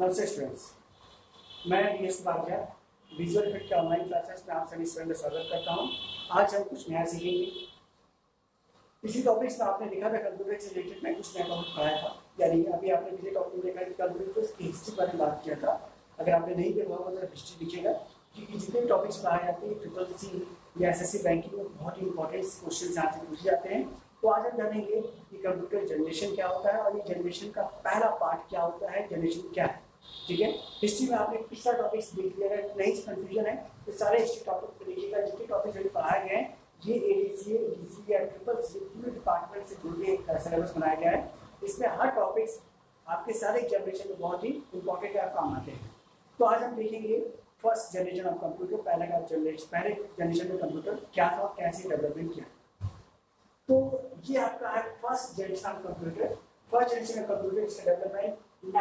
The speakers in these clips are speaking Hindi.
नमस्ते स्टूडेंट्स, मैं डी.एस. उपाध्याय विजुअल इफेक्ट के ऑनलाइन क्लासेस में आप सभी स्टूडेंट का स्वागत करता हूं। आज हम कुछ नया सीखेंगे। पिछले टॉपिक्स में आपने देखा था कंप्यूटर से रिलेटेड मैं कुछ नया टॉपिक पढ़ाया था, यानी अभी आपने पिछले टॉपिक में देखा कि कंप्यूटर की हिस्ट्री पर बात किया था। अगर आपने नहीं देखा होगा तो हिस्ट्री दिखेगा, क्योंकि जितने भी टॉपिक्स पढ़ाए जाते हैं ट्रिपल सी या एसएससी बैंकिंग में बहुत ही इंपॉर्टेंट क्वेश्चन यहाँ से पूछे जाते हैं। तो आज हम जानेंगे कि कंप्यूटर जनरेशन क्या होता है और ये जनरेशन का पहला पार्ट क्या होता है, जनरेशन क्या है। ठीक है, हिस्ट्री में आपने पिछला टॉपिक्स देख लिया है, नहीं कंफ्यूजन है तो सारे हिस्ट्री टॉपिक को देखिएगा। जितने टॉपिक अभी पढ़ाए गए हैं ये एडीसीए, डीसी या ट्रिपल सी तीनों डिपार्टमेंट से जुड़ के एक सिलेबस बनाया गया है। इसमें हर टॉपिक्स आपके सारे एग्जामिनेशन में बहुत ही इंपॉर्टेंट है, काम आते हैं। तो आज हम देखेंगे फर्स्ट जनरेशन ऑफ कंप्यूटर, पहले जनरेशन में कंप्यूटर क्या था, कैसे डेवलपमेंट किया। तो ये आपका है first generation of computer. First generation of computer इसका डेवलपमेंट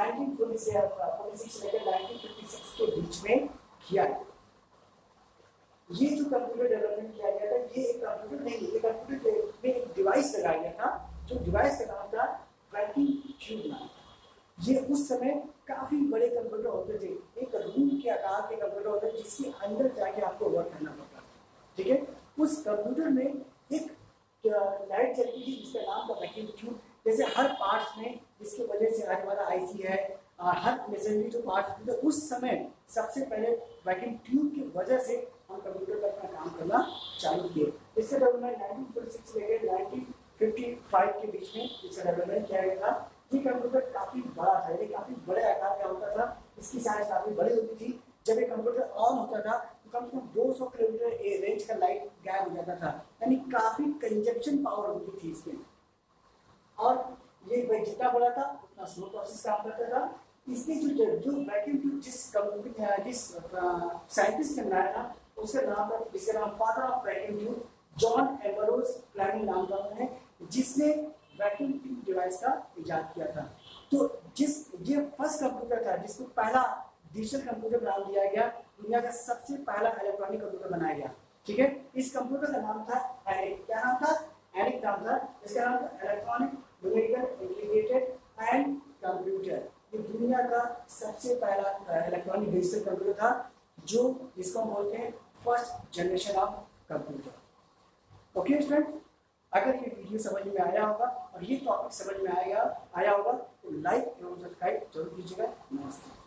1946 से लेकर 1956 के बीच में किया गया। ये जो कंप्यूटर डेवलपमेंट किया गया था, ये एक कंप्यूटर नहीं, ये कंप्यूटर में एक डिवाइस लगाया गया था, जो डिवाइस का नाम था वैक्यूम ट्यूब नाम था। ये उस समय काफी बड़े कंप्यूटर होते थे, एक रूम के आकार के कंप्यूटर होते थे जिसके अंदर जाके आपको वर्क करना पड़ता था। ठीक है, उस कंप्यूटर में एक लाइट चलती थी जिसका नाम था वैक्यूम ट्यूब। जैसे हर पार्ट्स में जिसकी वजह से आज हमारा आईसी है, हर मशीनरी जो पार्ट्स थे, उस समय सबसे पहले वैक्यूम ट्यूब की वजह से हम कंप्यूटर पर अपना काम करना चालू किए। इसका डेवलपमेंट 1946 से लेकर 1955 के बीच में इसका डेवलपमेंट किया गया था। ये कंप्यूटर काफी बड़ा था, ये काफी बड़े आकार का होता था, इसकी साइज काफी बड़ी होती थी। जब ये कंप्यूटर ऑन होता था तो कम से कम 200 किलोमीटर रेंज का लाइट गायब हो जाता था, यानी काफी कंजप्शन पावर होती थी इसमें। और ये जितना बड़ा था उतना स्लो प्रोसेस काम करता था। इसने जो वैक्यूम ट्यूब जिस साइंटिस्ट ने बनाया था उसका नाम था, जिसका नाम father of vacuum tube John Ambrose Fleming नाम था उन्होंने, जिसने वैक्यूम ट्यूब डिवाइस का इजाद किया था। तो ये फर्स्ट कंप्यूटर था जिसको पहला डिजिटल कंप्यूटर नाम दिया गया, दुनिया का सबसे पहला इलेक्ट्रॉनिक कंप्यूटर बनाया गया। ठीक है, इस कंप्यूटर का नाम था एनिक। क्या नाम था? एनिक नाम था। इसका नाम था electronic numerical integrated and computer. ये दुनिया का सबसे पहला इलेक्ट्रॉनिक डिजिटल कंप्यूटर था, जो जिसको हम बोलते हैं first generation of computer. Okay student, अगर ये वीडियो समझ में आया होगा और ये टॉपिक समझ में आया होगा तो लाइक एवं सब्सक्राइब जरूर कीजिएगा। नमस्ते।